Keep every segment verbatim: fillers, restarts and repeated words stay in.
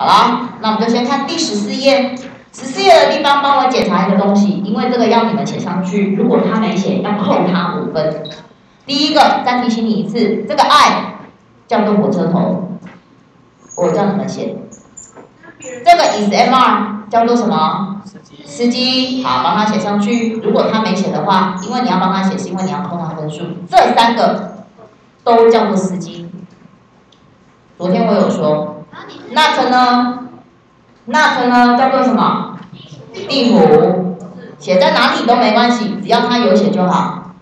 好了，那我们就先看第十四页。十四页的地方帮我检查一个东西，因为这个要你们写上去，如果他没写，要扣他五分。第一个，再提醒你一次，这个 I 叫做火车头，我叫你们写。这个 is M R 叫做什么？司机。好，帮他写上去。如果他没写的话，因为你要帮他写，是因为你要扣他分数。这三个都叫做司机。昨天我有说 ，not 呢 ，not 呢叫做什么？地图，写在哪里都没关系，只要他有写就好。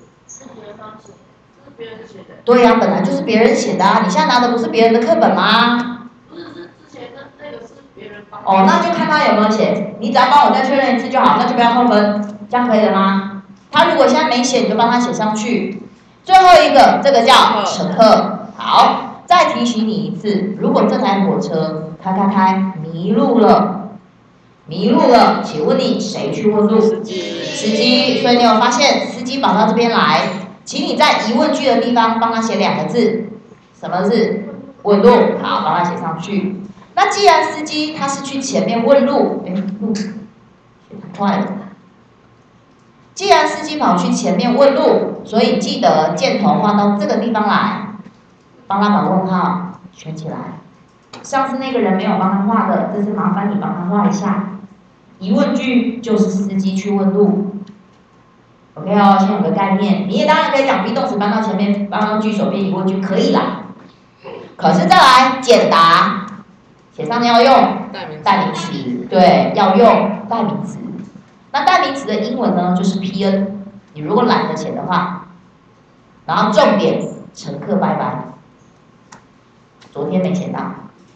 对呀、啊，本来就是别人写的啊！你现在拿的不是别人的课本吗？不是，是之前的那个是别人帮。哦，那就看他有没有写，你只要帮我再确认一次就好，那就不要扣分，这样可以了吗？他如果现在没写，你就帮他写上去。最后一个，这个叫乘客。好，再提醒你一次，如果这台火车开开开迷路了，迷路了，请问你谁去问路？司机。司机。所以你有发现司机跑到这边来，请你在疑问句的地方帮他写两个字，什么字？问路。好，帮他写上去。那既然司机他是去前面问路，哎，路写太快了。既然司机跑去前面问路，所以记得箭头画到这个地方来，帮他把问号圈起来。上次那个人没有帮他画的，这次麻烦你帮他画一下。疑问句就是司机去问路。OK 哦，先有个概念。你也当然可以讲 be 动词搬到前面，帮他句首变疑问句可以啦。可是再来简答，写上要用代名词，对，要用代名词。那代名词的英文呢，就是 P N。你如果懒得写的话，然后重点，乘客拜拜。昨天没写到。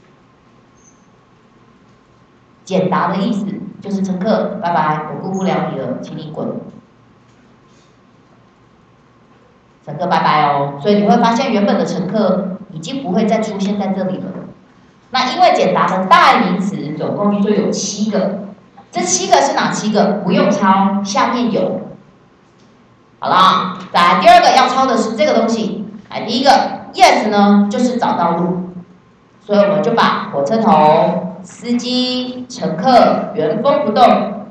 简答的意思就是乘客拜拜，我顾不了你了，请你滚。乘客拜拜哦，所以你会发现原本的乘客已经不会再出现在这里了。那因为简答的代名词总共就有七个。这七个是哪七个？不用抄，下面有。好啦，再来第二个要抄的是这个东西。来，第一个 yes 呢，就是找到路，所以我们就把火车头、司机、乘客原封不动，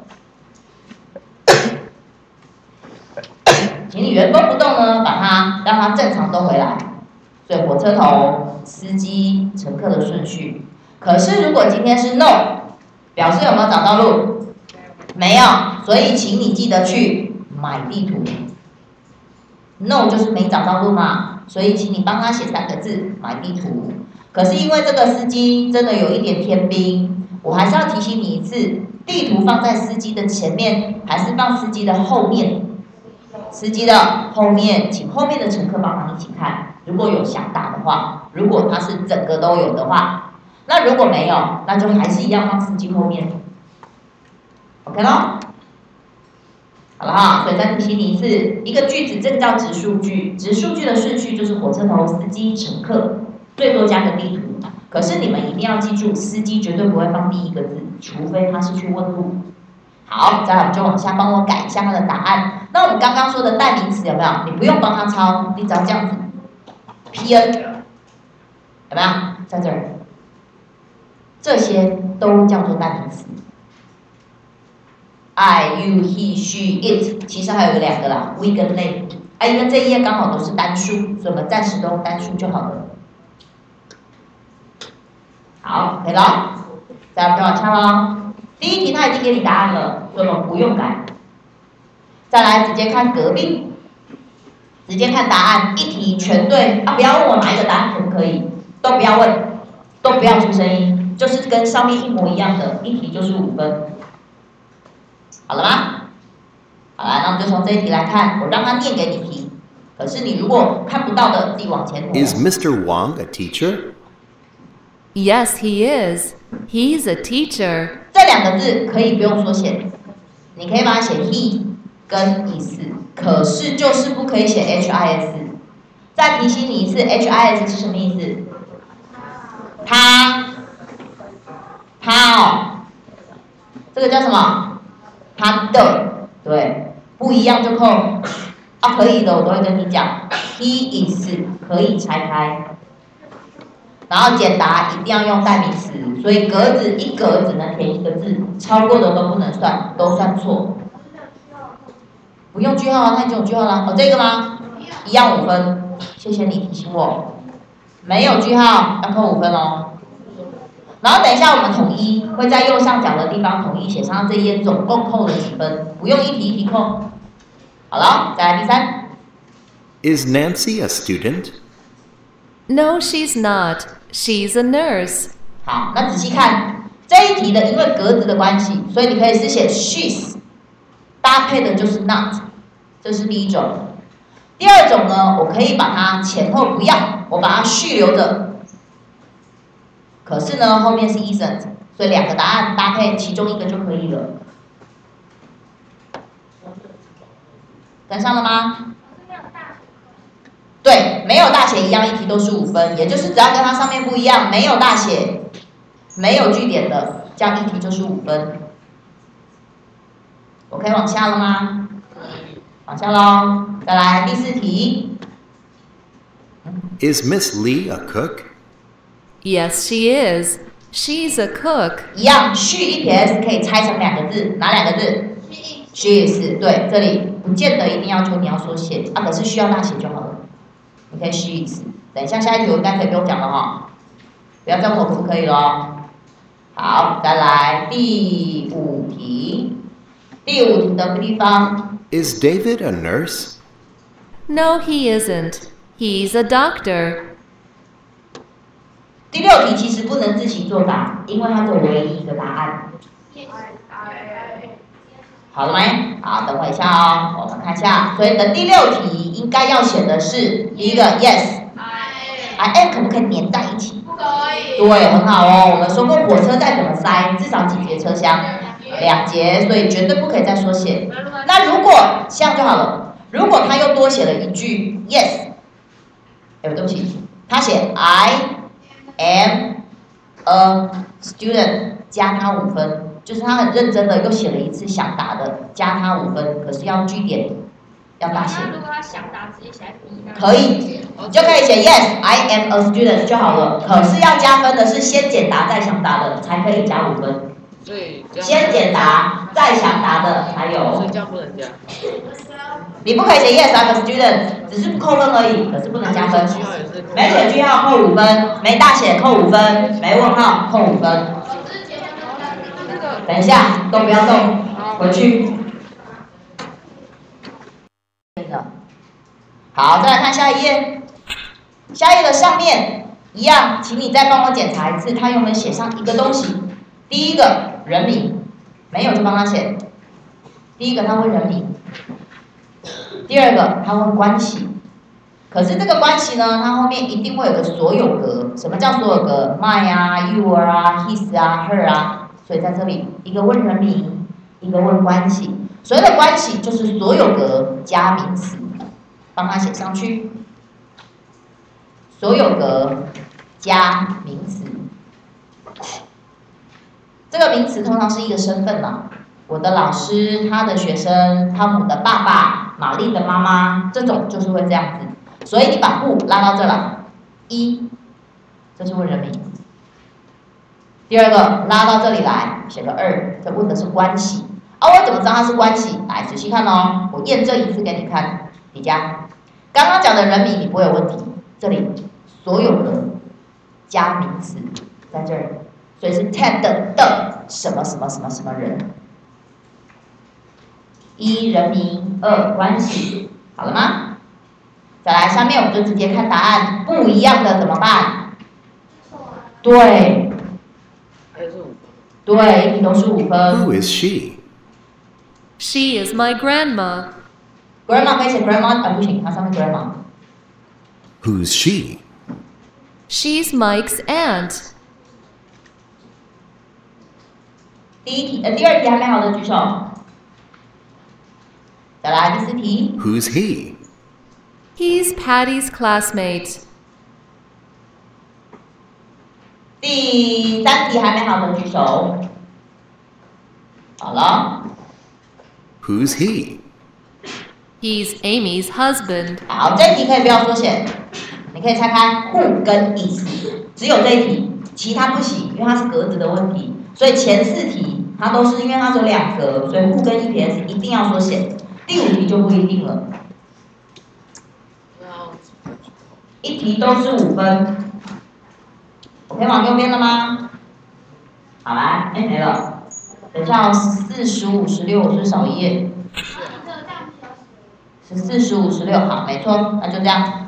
请你原封不动呢，把它让它正常都回来。所以火车头、司机、乘客的顺序。可是如果今天是 no。表示有没有找到路？没有，所以请你记得去买地图。No 就是没找到路嘛，所以请你帮他写三个字买地图。可是因为这个司机真的有一点天兵，我还是要提醒你一次，地图放在司机的前面，还是放司机的后面？司机的后面，请后面的乘客帮忙一起看。如果有想打的话，如果他是整个都有的话。那如果没有，那就还是一样放司机后面 ，OK 咯？好了哈，所以再提醒你一次，一个句子这个叫直述句，直述句的顺序就是火车头、司机、乘客，最多加个地图。可是你们一定要记住，司机绝对不会放第一个字，除非他是去问路。好，再来我们就往下帮我改一下他的答案。那我们刚刚说的代名词有没有？你不用帮他抄，你只要这样子 ，P N 有没有？在这儿。这些都叫做代名词 ，I, you, he, she, it， 其实还有两个啦 ，we 跟 they。哎，因为这一页刚好都是单数，所以我们暂时都用单数就好了。好，可以了。再来，往下喽。第一题他已经给你答案了，所以我们不用改。再来，直接看隔壁，直接看答案，一题全对啊！不要问我哪一个答案可不可以，都不要问，都不要出声音。就是跟上面一模一样的，一题就是五分，好了吗？好了，那我们就从这一题来看，我让他念给你听。可是你如果看不到的，自己往前挪。 Is Mister Wang a teacher? Yes, he is. He's a teacher. 这两个字可以不用缩写，你可以把它写 he 跟 is， 可是就是不可以写 H I S。再提醒你一次 ，H I S 是什么意思？他。他哦，这个叫什么？他的，对，不一样就扣啊，可以的，我都会跟你讲。He is 可以拆开， 然后简答一定要用代名词，所以格子一格只能填一个字，超过的都不能算，都算错。不用句号啊，它已经有句号了。哦，这个吗？一样五分，谢谢你提醒我。没有句号要扣五分哦。然后等一下我们统一会在右上角的地方统一写上这一页总共扣了几分，不用一题一题扣。好了，再来第三。 Is Nancy a student? No, she's not. She's a nurse. 好，那仔细看这一题的，因为格子的关系，所以你可以是写 she's， 搭配的就是 not， 这是第一种。第二种呢，我可以把它前后不要，我把它续留着。可是呢，后面是 isn't， 所以两个答案搭配其中一个就可以了。跟上了吗？对，没有大写一样，一题都是五分，也就是只要跟它上面不一样，没有大写，没有句点的，这样一题就是五分。我可以往下了吗？往下喽，再来第四题。 Is Miss Lee a cook? Yes, she is. She's a cook. 一样，续一撇 s 可以拆成两个字，哪两个字 ？She is。对，这里不见得一定要求你要缩写啊，可是需要大写就好了。你可以 she is。等一下下一题我应该可以不用讲了哈，不要再问我可不可以咯。好，再来第五题。第五题的地方。 Is David a nurse? No, he isn't. He's a doctor. 第六题其实不能自行作答，因为它只有唯一一个答案。好了没？好，等我一下哦，我们看一下。所以的第六题应该要写的是第一个 yes。I am 可不可以连在一起？不可以。对，很好哦。我们说过火车再怎么塞，至少几节车厢？两节，所以绝对不可以再缩写。那如果这样就好了。如果他又多写了一句 yes， 哎，对不起，他写 I am a student， 加他五分，就是他很认真的又写了一次想答的，加他五分，可是要句点，要大写。 如果他想答直接写 B 呢？ 可以，你就可以写 yes I am a student 就好了。可是要加分的是先简答再想答的，才可以加五分。先简答再想答的才有。 所以这样不能加。 你不可以写 yes I'm a student， 只是不扣分而已，可是不能加分。没写句号扣五分，没大写扣五分，没问号扣五分。等一下，都不要动，回去。好，再来看下一页。下一页的上面一样，请你再帮我检查一次，他有没有写上一个东西。第一个人名，没有就帮他写。第一个他问人名，第二个他问关系。可是这个关系呢，它后面一定会有个所有格。什么叫所有格 ？my 啊 ，your 啊 ，his 啊 ，her 啊。所以在这里，一个问人名，一个问关系。所谓的关系就是所有格加名词，帮他写上去。所有格加名词。这个名词通常是一个身份嘛，我的老师、他的学生、汤姆的爸爸、玛丽的妈妈，这种就是会这样子。所以你把 who 拉到这来，一，这是问人名。第二个拉到这里来，写个二，这问的是关系。啊，我怎么知道它是关系？来仔细看哦，我验证一次给你看。李佳，刚刚讲的人名你不会有问题，这里所有的加名词在这儿。所以是 Ted 的什么什么什么什么人，一人名，二关系，好了吗？再来，下面我们就直接看答案，不一样的怎么办？对，对，一题都是五分。 Who is she? She is my grandma. Grandma 可以写 grandma， 啊不行，它上面 grandma。 Who's she? She's Mike's aunt. 第一题，呃，第二题还没好的举手。再来第四题。 Who's he? He's Patty's classmate. 第三题还没好的举手。好了。 Who's he? He's Amy's husband. 好，这题可以不要缩写，你可以拆开 who 跟 is。 只有这一题，其他不行，因为它是格子的问题。所以前四题它都是因为它是有两格，所以 who 跟 E P S 一定要缩写。第五题就不一定了。一题都是五分。我可以往右边了吗？好来，哎没了。等一下哦，四十五、十六，我是少一页。十四、十五、十六，好，没错，那就这样。